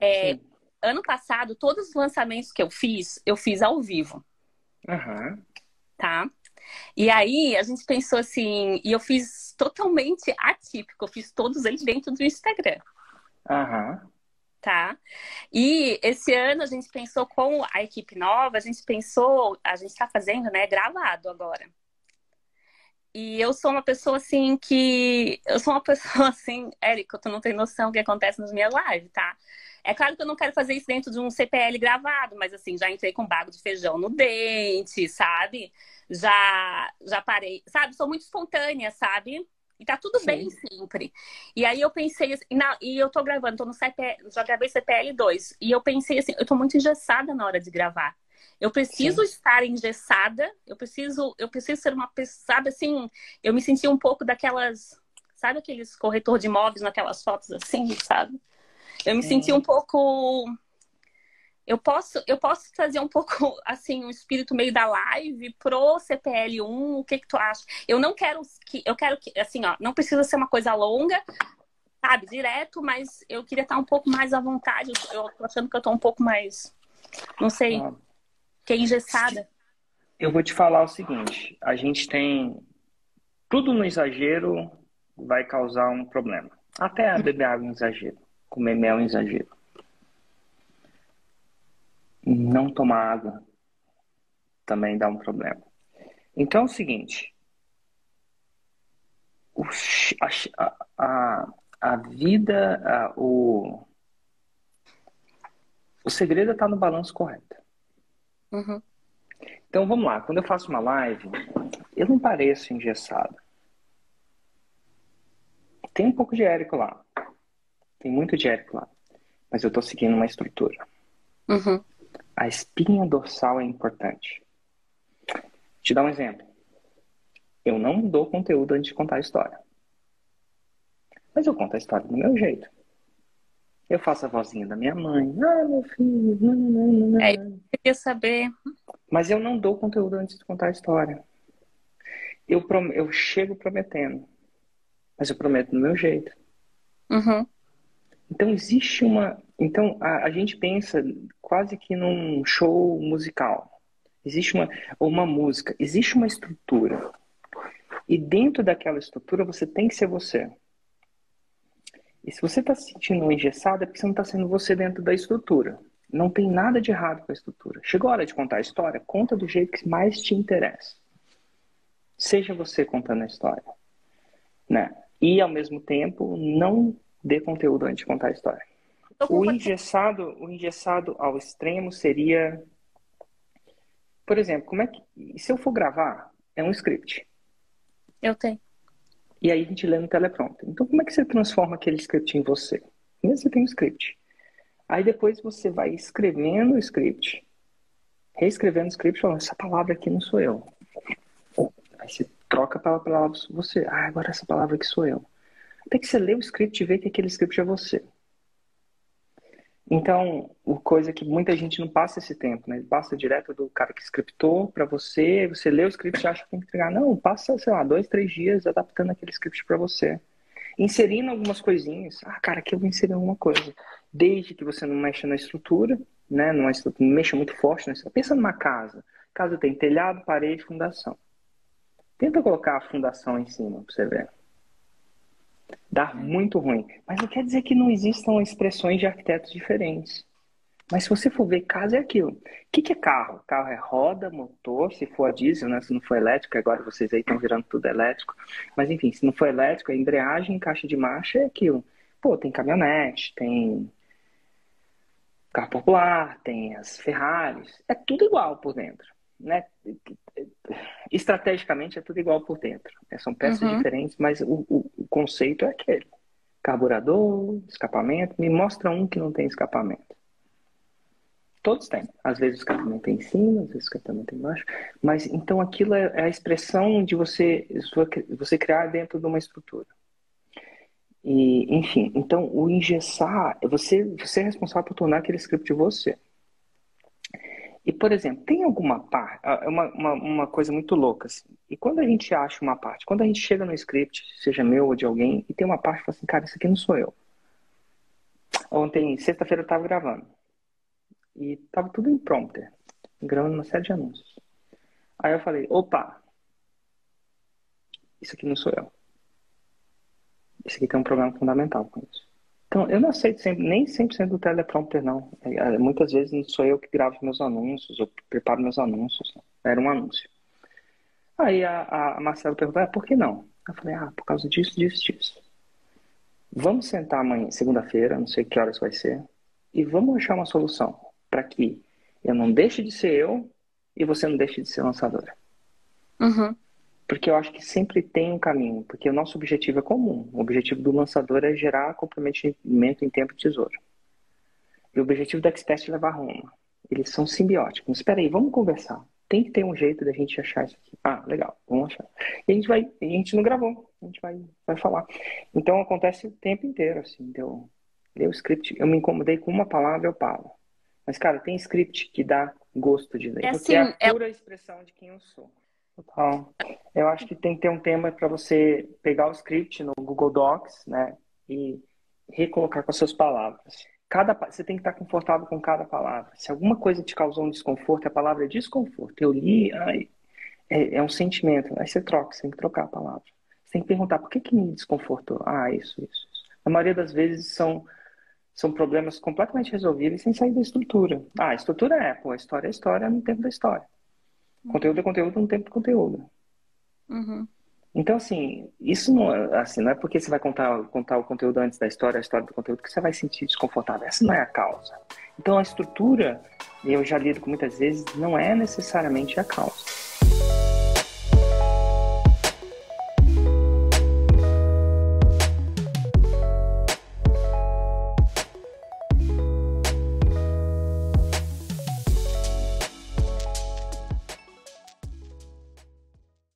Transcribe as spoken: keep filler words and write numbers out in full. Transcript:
Sim. Ano passado, todos os lançamentos que eu fiz, eu fiz ao vivo, Aham. tá? E aí a gente pensou assim, e eu fiz totalmente atípico, eu fiz todos eles dentro do Instagram, Aham. tá? E esse ano a gente pensou com a equipe nova, a gente pensou, a gente tá fazendo, né, gravado agora. E eu sou uma pessoa assim que. Eu sou uma pessoa assim, Érica, tu não tem noção do que acontece nas minhas lives, tá? É claro que eu não quero fazer isso dentro de um C P L gravado, mas assim, já entrei com bago de feijão no dente, sabe? Já, já parei, sabe? Sou muito espontânea, sabe? E tá tudo bem Sim. sempre. E aí eu pensei assim, na- e eu tô gravando, tô no C P L, já gravei C P L dois. E eu pensei assim, eu tô muito engessada na hora de gravar. Eu preciso Sim. estar engessada, eu preciso, eu preciso ser uma pessoa, sabe assim, eu me senti um pouco daquelas, sabe aqueles corretor de imóveis naquelas fotos assim, sabe? Eu me senti um Sim. pouco, eu posso, eu posso trazer um pouco assim, um espírito meio da live pro C P L um, o que que tu acha? Eu não quero que, eu quero que, assim, ó, não precisa ser uma coisa longa, sabe, direto, mas eu queria estar um pouco mais à vontade, eu, eu tô achando que eu tô um pouco mais, não sei, Ó, que é se- engessada. eu vou te falar o seguinte: a gente tem tudo no exagero vai causar um problema. Até beber água em exagero, comer mel em exagero, não tomar água também dá um problema. Então é o seguinte: o, a, a, a vida, a, o, o segredo está no balanço correto. Uhum. Então vamos lá, quando eu faço uma live, eu não pareço engessado. Tem um pouco de Érico lá, tem muito de Érico lá, mas eu estou seguindo uma estrutura. Uhum. A espinha dorsal é importante. Vou te dar um exemplo. Eu não dou conteúdo antes de contar a história. Mas eu conto a história do meu jeito. Eu faço a vozinha da minha mãe. Ah, meu filho. Não, não, não, É, eu não. queria saber. Mas eu não dou conteúdo antes de contar a história. Eu, prom eu chego prometendo. Mas eu prometo do meu jeito. Uhum. Então existe uma. Então a, a gente pensa quase que num show musical. Existe uma, uma música, existe uma estrutura. E dentro daquela estrutura você tem que ser você. E se você está se sentindo engessado, é porque você não está sendo você dentro da estrutura. Não tem nada de errado com a estrutura. Chegou a hora de contar a história, conta do jeito que mais te interessa. Seja você contando a história, né? E, ao mesmo tempo, não dê conteúdo antes de contar a história. Tô com O vontade. engessado, o engessado ao extremo seria, por exemplo, como é que, se eu for gravar, é um script. Eu tenho. E aí a gente lê no teleprompter. Então, como é que você transforma aquele script em você? Primeiro você tem um script. Aí depois você vai escrevendo o script, reescrevendo o script, falando, essa palavra aqui não sou eu. Aí você troca pela palavra você. Ah, agora essa palavra aqui sou eu. Até que você lê o script e vê que aquele script é você. Então, o coisa que muita gente não passa esse tempo, né? Ele passa direto do cara que scriptou para você, você lê o script e acha que tem que entregar. Não, passa, sei lá, dois, três dias adaptando aquele script para você. Inserindo algumas coisinhas. Ah, cara, aqui eu vou inserir alguma coisa. Desde que você não mexa na estrutura, né? Não, estrutura, não mexa muito forte na estrutura. Pensa numa casa. Casa tem telhado, parede, fundação. Tenta colocar a fundação em cima pra você ver. Dá muito ruim. Mas não quer dizer que não existam expressões de arquitetos diferentes. Mas se você for ver, casa é aquilo. O que, que é carro? Carro é roda, motor, se for a diesel, né? Se não for elétrico, agora vocês aí estão virando tudo elétrico. Mas enfim, se não for elétrico, é embreagem, caixa de marcha é aquilo. Pô, tem caminhonete, tem carro popular, tem as Ferraris. É tudo igual por dentro, né? Estrategicamente é tudo igual por dentro. Né? São peças Uhum. diferentes, mas o, o, o conceito é aquele. Carburador, escapamento. Me mostra um que não tem escapamento. Todos têm. Às vezes o escapamento tem em cima, às vezes o escapamento tem embaixo. Mas então aquilo é a expressão de você, você criar dentro de uma estrutura. E, enfim, então o engessar, você, você é responsável por tornar aquele script de você. E, por exemplo, tem alguma parte, é uma, uma, uma coisa muito louca, assim. E quando a gente acha uma parte, quando a gente chega no script, seja meu ou de alguém, e tem uma parte que fala assim, cara, isso aqui não sou eu. Ontem, sexta-feira, eu tava gravando. E tava tudo em prompter. Gravando uma série de anúncios. Aí eu falei, opa, isso aqui não sou eu. Isso aqui tem um problema fundamental com isso. Então, eu não aceito sempre, nem cem por cento do teleprompter, não. É, muitas vezes não sou eu que gravo meus anúncios, eu preparo meus anúncios. Não. Era um anúncio. Aí a, a Marcela perguntou, ah, por que não? Eu falei, ah, por causa disso, disso, disso. Vamos sentar amanhã, segunda-feira, não sei que horas vai ser, e vamos achar uma solução para que eu não deixe de ser eu e você não deixe de ser lançadora. Uhum. Porque eu acho que sempre tem um caminho, porque o nosso objetivo é comum. O objetivo do lançador é gerar comprometimento em tempo e tesouro. E o objetivo da Expert é levar a Roma. Eles são simbióticos. Espera aí, vamos conversar. Tem que ter um jeito da gente achar isso aqui. Ah, legal, vamos achar. E a gente vai, a gente não gravou, a gente vai, vai falar. Então acontece o tempo inteiro, assim. Eu leio o script, eu me incomodei com uma palavra, eu paro. Mas, cara, tem script que dá gosto de ler, É porque assim, é a pura é... expressão de quem eu sou. Total. Eu acho que tem que ter um tema para você pegar o script no Google Docs, né, e recolocar com as suas palavras. Cada, você tem que estar confortável com cada palavra. Se alguma coisa te causou um desconforto, a palavra é desconforto. Eu li, ai, é, é um sentimento. Aí você troca, você tem que trocar a palavra. Você tem que perguntar, por que que me desconfortou? Ah, isso, isso, isso. A maioria das vezes são, são problemas completamente resolvíveis sem sair da estrutura. Ah, a estrutura é, pô, a história é história no tempo da história. Conteúdo é conteúdo no tempo de conteúdo. Uhum. Então, assim, isso não, assim, não é porque você vai contar, contar o conteúdo antes da história, a história do conteúdo, que você vai sentir desconfortável. Essa não é a causa. Então, a estrutura, e eu já lido com muitas vezes, não é necessariamente a causa.